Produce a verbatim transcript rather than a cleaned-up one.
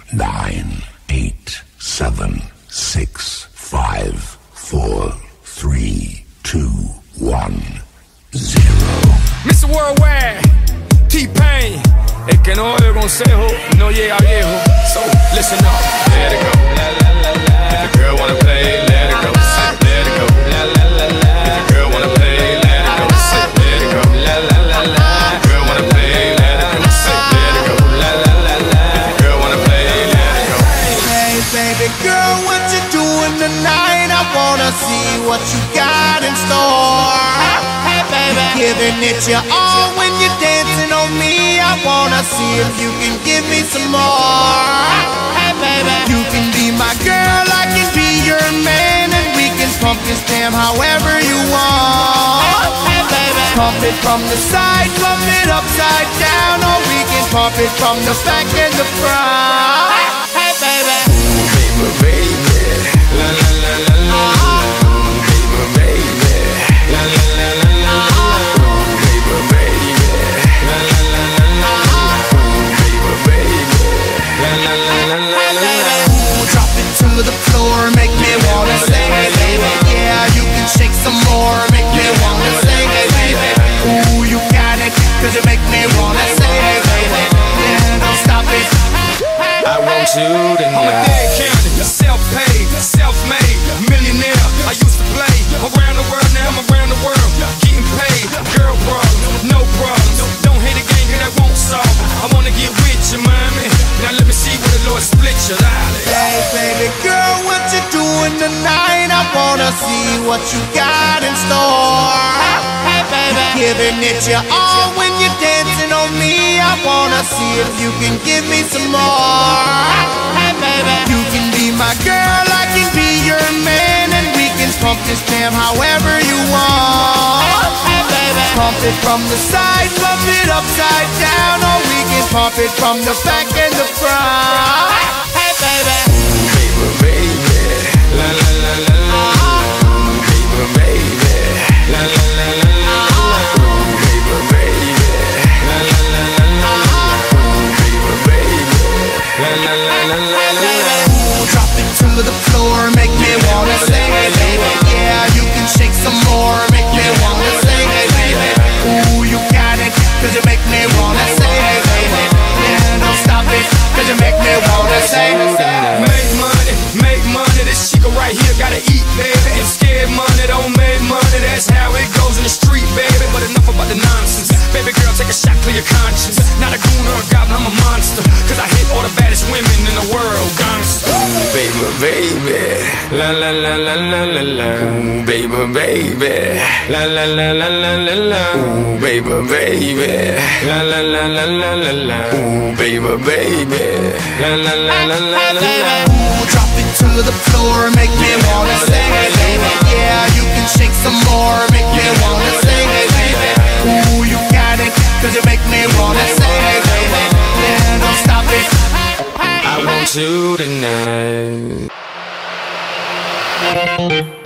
nine, eight, seven, six, five, four, three, two, one, zero. mister Worldwide, T-Pain. El que no oye consejo no llega viejo. So listen up. Let it go. La, la, la, la. If the girl wanna play, let it go. Let it go. La, la, la, la. If the girl wanna play, let it go. Let it go. La, la, la, la. If the girl wanna play, let it go. Let it go. La, la, la, la. If the girl wanna play, let it go. Hey baby girl, what you doing tonight? I wanna see what you got in store. Hey baby, giving it your all when you're dancing on me. I wanna see if you can give me some more. Hey baby, you can be my girl, I can be your man, and we can pump this jam however you want. Hey baby, pump it from the side, pump it upside down, or we can pump it from the back and the front. Hey baby, ooh, baby, baby, la la la la la. Ooh, baby, baby, la la la la la. Ooh, baby, baby, la la la la la. Ooh, baby, baby, la la la la la la. ooh, drop it to the floor, make me wanna say, hey baby, yeah, you can shake some more, make me wanna say, hey baby, ooh, you got it, cause you make me wanna say, hey baby, yeah, don't stop it. I want you tonight. I'm a dead county, self-paid, self-made, millionaire. I used to play around the world, now I'm around the world, getting paid. Girl problems, no problems. Don't hate a game, cause that won't solve. I wanna get with you, mommy. Now let me see where the Lord split you. Hey baby girl, what you doing tonight? I wanna see what you got in store. Hey baby, giving it your all when you're dancing on me. I wanna see if you can give me some more. Hey baby, you can be my girl, I can be your man, and we can pump this jam however you want. Hey baby, pump it from the side, pump it upside down, or we can pump it from the back and the front. Hey baby, ooh, baby, baby, la la la la la. Ooh, baby, baby, la la la la la. Ooh, baby, baby, la la la la la. Ooh, baby, baby, la la la la la la. ooh, drop it to the floor, make me wanna say, hey baby, yeah, you can shake some more, make me wanna say, hey baby, ooh, you got it, cause you make me wanna say, hey baby, yeah, don't stop it, cause you make me wanna say. Make money, make money, this chica right here gotta eat, baby. And scared money don't make money, that's how it goes in the street, baby. But enough about the nonsense, baby girl, take a shot, clear your conscience. Not a goon or a goblin, I'm a monster, cause I hit all the baddest women in the world, gangsta. Ooh, baby, baby, la la la la la la la. Ooh, baby, baby, la la la la la la la. Ooh, baby, baby, la la la la la la la. Ooh, baby, baby, la la la la la la la. Ooh, drop it to the floor, make me wanna say, hey baby, yeah, you can shake some more, make me wanna say, hey baby, ooh, you got it, cause you make me wanna say, hey baby, yeah, don't stop it. I want you tonight.